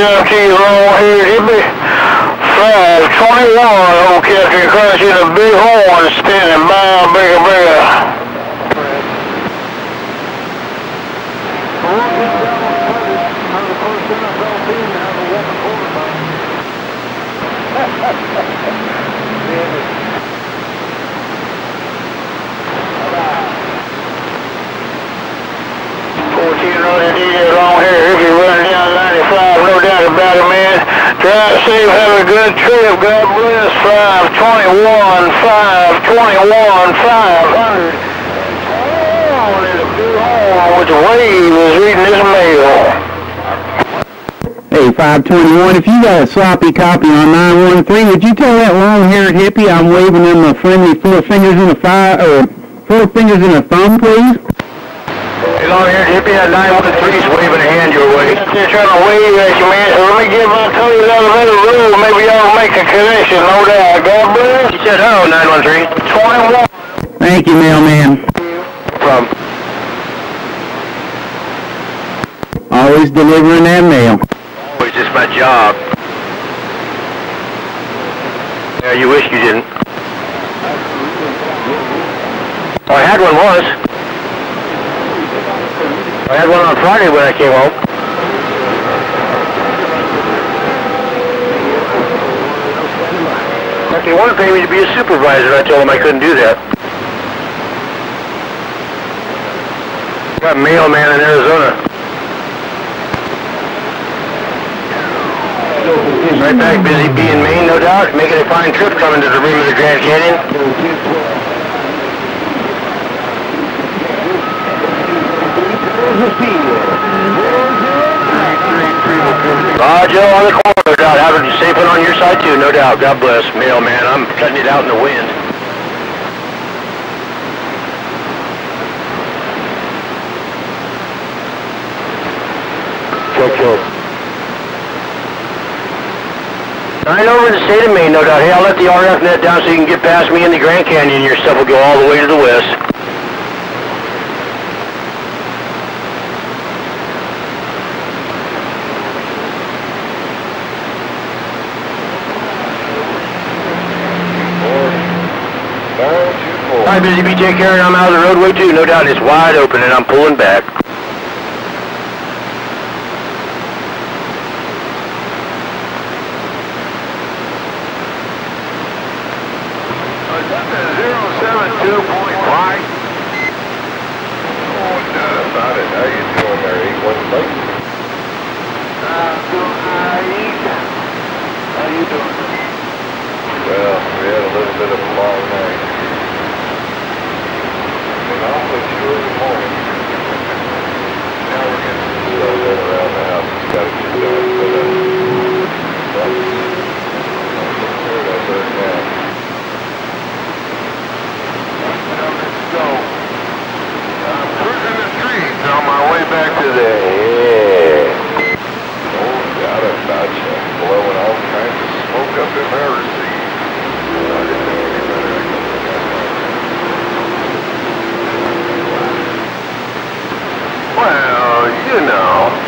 up to you long here, Hippie. 521, old Captain Crunch in a big horn, standing by, bigger. Along here, if you're running down 95, no doubt about it, man. Drive safe, have a good trip. God bless. 521, 521, 500. Oh, there's a big horn with the wave is reading this mail. Hey, 521, if you got a sloppy copy on 913, would you tell that long-haired hippie I'm waving him a friendly four fingers in a thumb, please? Hey, long-haired hippie, that 913's waving a hand your way. They're trying to wave at you, man, so let me get my toes out of the room. Maybe y'all make a connection, no doubt. God bless. You said hello, 913. 21. Thank you, mailman. From always delivering that mail. Always just my job. Yeah, you wish you didn't. Oh, I had one once. I had one on Friday when I came home. They wanted to pay me to be a supervisor. I told them I couldn't do that. Got a mailman in Arizona. Right back, busy being Maine, no doubt. Making a fine trip coming to the rim of the Grand Canyon. Roger on the corner, no doubt. Having a safe one on your side too, no doubt. God bless. Mailman, I'm cutting it out in the wind. Kill. Right over in the state of Maine, no doubt. Hey, I'll let the RF net down so you can get past me in the Grand Canyon. Your stuff will go all the way to the west. Alright, Busy Bee, take care, and I'm out of the roadway too. No doubt it's wide open and I'm pulling back. Well, you know.